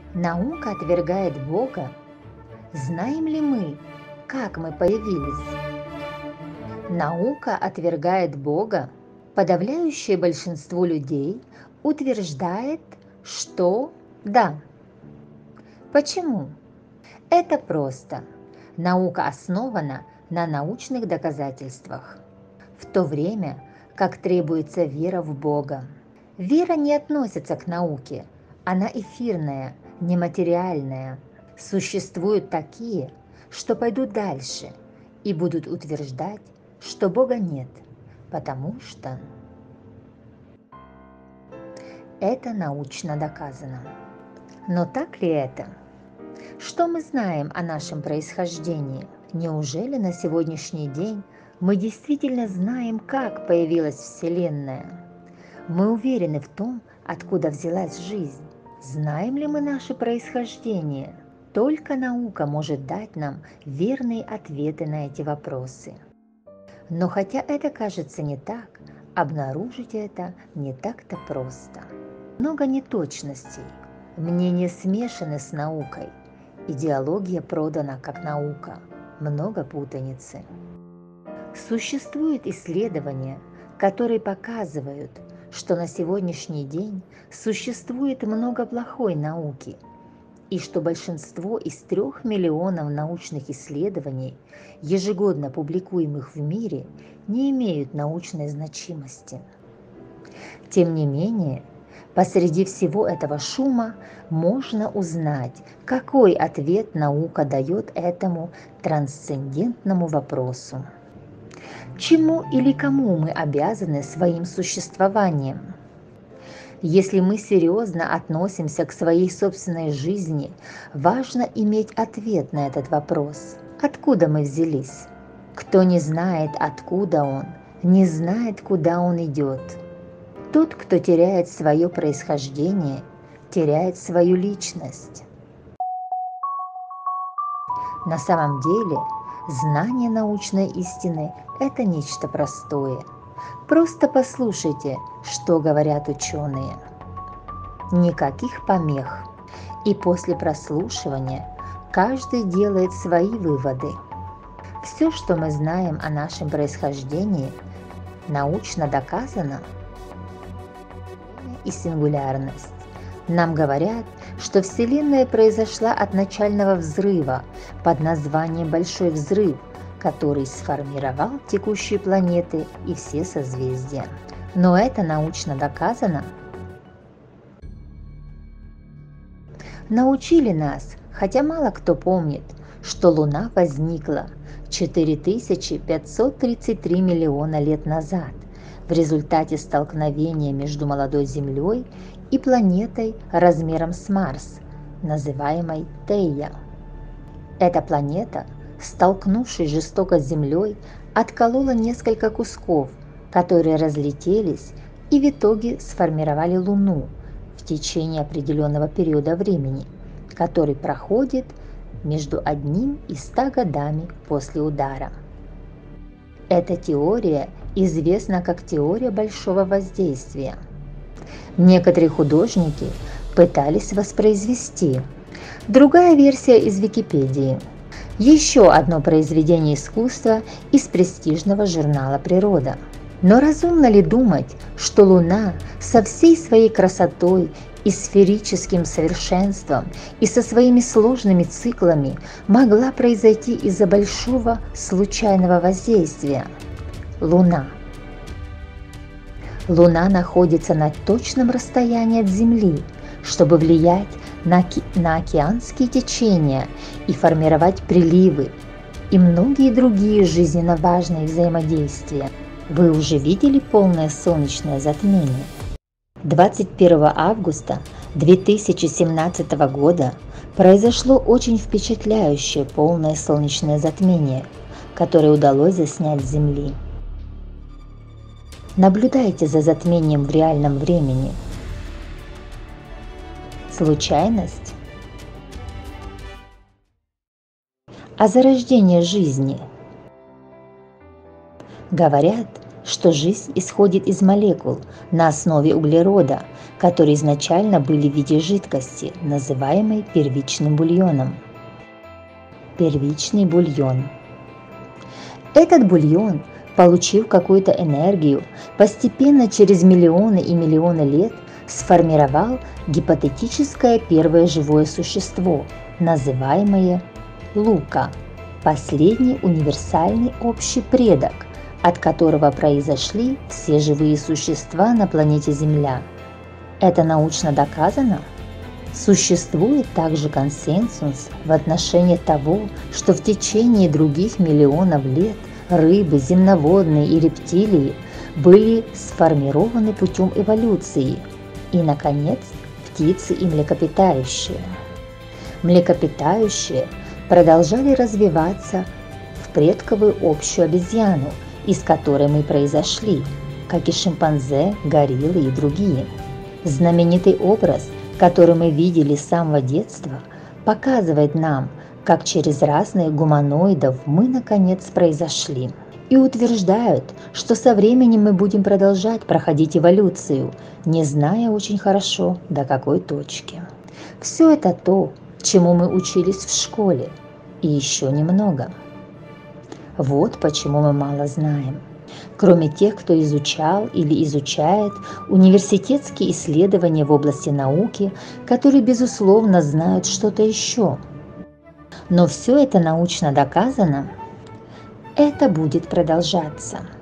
Наука отвергает Бога. Знаем ли мы, как мы появились? Наука отвергает Бога. Подавляющее большинство людей утверждает, что да. Почему? Это просто. Наука основана на научных доказательствах, в то время как требуется вера в Бога. Вера не относится к науке, она эфирная, нематериальная. Существуют такие, что пойдут дальше и будут утверждать, что Бога нет, потому что это научно доказано. Но так ли это? Что мы знаем о нашем происхождении? Неужели на сегодняшний день мы действительно знаем, как появилась Вселенная? Мы уверены в том, откуда взялась жизнь. Знаем ли мы наше происхождение? Только наука может дать нам верные ответы на эти вопросы. Но хотя это кажется не так, обнаружить это не так-то просто. Много неточностей, мнения смешаны с наукой, идеология продана как наука, много путаницы. Существуют исследования, которые показывают, что на сегодняшний день существует много плохой науки, и что большинство из 3 миллионов научных исследований, ежегодно публикуемых в мире, не имеют научной значимости. Тем не менее, посреди всего этого шума можно узнать, какой ответ наука дает этому трансцендентному вопросу. Чему или кому мы обязаны своим существованием? Если мы серьезно относимся к своей собственной жизни, важно иметь ответ на этот вопрос. Откуда мы взялись? Кто не знает, откуда он, не знает, куда он идет. Тот, кто теряет свое происхождение, теряет свою личность. На самом деле, знание научной истины – это нечто простое. Просто послушайте, что говорят ученые. Никаких помех. И после прослушивания каждый делает свои выводы. Все, что мы знаем о нашем происхождении, научно доказано. И сингулярность. Нам говорят, что Вселенная произошла от начального взрыва под названием Большой взрыв, который сформировал текущие планеты и все созвездия. Но это научно доказано? Научили нас, хотя мало кто помнит, что Луна возникла 4533 миллиона лет назад в результате столкновения между молодой Землей и планетой размером с Марс, называемой Тея. Эта планета, столкнувшись жестоко с Землей, отколола несколько кусков, которые разлетелись и в итоге сформировали Луну в течение определенного периода времени, который проходит между 1 и 100 годами после удара. Эта теория известна как теория большого воздействия. Некоторые художники пытались воспроизвести. Другая версия из Википедии. Еще одно произведение искусства из престижного журнала «Природа». Но разумно ли думать, что Луна со всей своей красотой и сферическим совершенством и со своими сложными циклами могла произойти из-за большого случайного воздействия? Луна находится на точном расстоянии от Земли, чтобы влиять на океанские течения и формировать приливы и многие другие жизненно важные взаимодействия. Вы уже видели полное солнечное затмение? 21 августа 2017 года произошло очень впечатляющее полное солнечное затмение, которое удалось заснять с Земли. Наблюдайте за затмением в реальном времени. Случайность? А зарождение жизни? Говорят, что жизнь исходит из молекул на основе углерода, которые изначально были в виде жидкости, называемой первичным бульоном. Первичный бульон. Этот бульон, получив какую-то энергию, постепенно через миллионы и миллионы лет сформировал гипотетическое первое живое существо, называемое Лука, последний универсальный общий предок, от которого произошли все живые существа на планете Земля. Это научно доказано? Существует также консенсус в отношении того, что в течение других миллионов лет рыбы, земноводные и рептилии были сформированы путем эволюции, и, наконец, птицы и млекопитающие. Млекопитающие продолжали развиваться в предковую общую обезьяну, из которой мы произошли, как и шимпанзе, гориллы и другие. Знаменитый образ, который мы видели с самого детства, показывает нам, как через разных гуманоидов мы наконец произошли. И утверждают, что со временем мы будем продолжать проходить эволюцию, не зная очень хорошо, до какой точки. Все это то, чему мы учились в школе, и еще немного. Вот почему мы мало знаем. Кроме тех, кто изучал или изучает университетские исследования в области науки, которые, безусловно, знают что-то еще. Но все это научно доказано, это будет продолжаться.